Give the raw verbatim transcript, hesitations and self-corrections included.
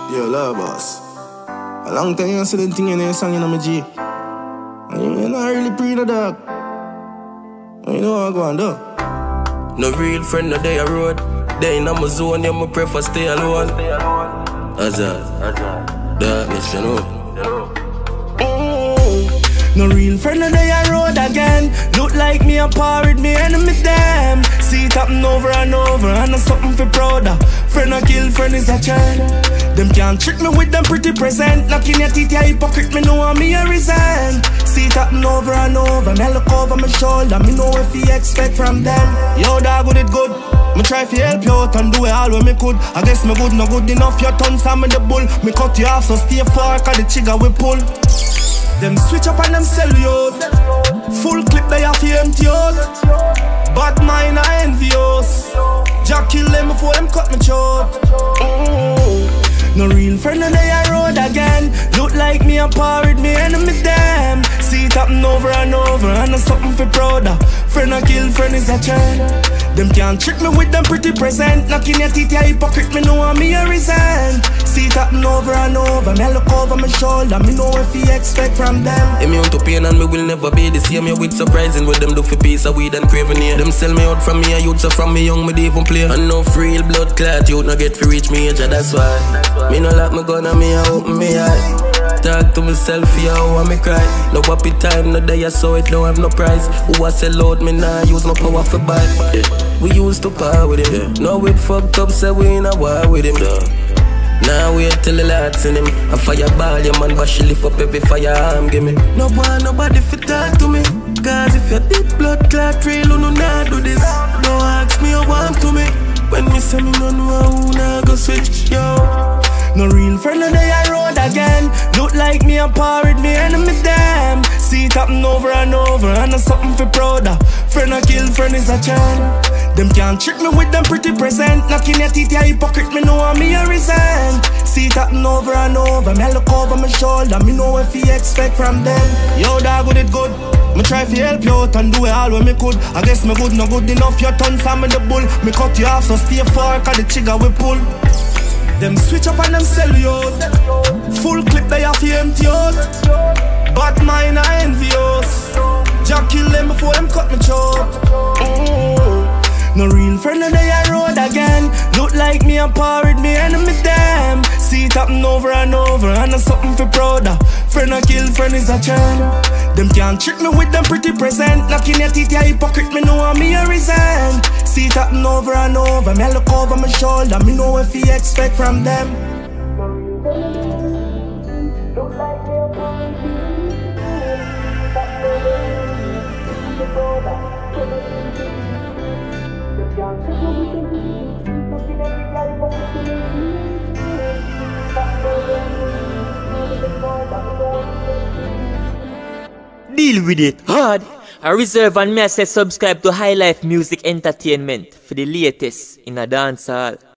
Yo, love boss. A long time you see the thing in your song in my G. And you're not really pre the dog. You know what I'm going to do. No real friend, no day I road. They in my zone, yeah, me prefer stay alone. Azad, darkness, you know. No real friend, no day I road again. Look like me a par with me enemy them. See it happen over and over, and I'm something for prouder. Friend a kill, friend is a child. Them can't trick me with them pretty present. Knocking your teeth, yeah, hypocrite, me know what me a resign. See it happen over and over, me look over my shoulder. Me know if you expect from them. Yo, dog, good it good. Me try to help you out and do it all when me could. I guess me good, no good enough. Your tongue Sam in the bull. Me cut you off, so stay far, cause the trigger we pull. Them switch up and them sell you out. Full clip they have to empty out. Bad mind I envious. Jack kill them before them cut me short. Mm. No real friend and they I road again. Look like me a par with me enemy them. See it happen over and over, and I'm something for prouder. Friend a kill, friend is a trend. Them can't trick me with them pretty present. Knocking your teeth, yeah, hypocrite, me know what me a resign. See it happen over and over, me look over my shoulder. Me know if you expect from them. Immune to pain and me will never be the same. You with surprising what them do for piece of weed and craving here. Them sell me out from me a youth, so from me young me they even play. And no real blood clot youth no get to reach me age, and that's why me no like me gun and me a open me eye. Talk to myself, yeah, how I me cry. No happy time, no day I saw it, don't have no price. Who I sell out, me nah use no power for buy. Yeah. We used to par with him, yeah. Now we fucked up, say we in a war with him, yeah. Now wait till the lights in him. A fireball, your man, but she lift up every firearm, give me. No boy, nobody fit talk to me. Cause if you did blood clot trail, you no nah do this. Don't ask me, you want to me. When me say me no know who nah go switch, yo. No real friend and they I road again. Look like me a par with me enemy them. See it happen over and over, and I'm something for prouder. Friend a kill, friend is a child. Them can't trick me with them pretty present. Knocking your teeth, yeah, hypocrite, me know what me a resign. See it happen over and over, me look over my shoulder. Me know if you expect from them. Yo, dog, good it good. Me try to help you out and do it all when me could. I guess me good, no good enough. Your tongue Sam in the bull. Me cut you off, so stay far, cause the trigger we pull. Them switch up and them sell you out. Full clip they have to empty out. Bad mind I envious. Jack kill them before them cut me short. Mm. No real friend and they I road again. Look like me a par with me enemy them. See it happen over and over, and I'm something for prouder. Friend a kill, friend is a trend. Them can't trick me with them pretty present. Knocking your teeth, yeah, hypocrite, me know what me a resign. See it happen over and over, me look over my shoulder. Me know if you expect from them. Deal with it hard. I reserve and me I say subscribe to High Life Music Entertainment for the latest in a dancehall.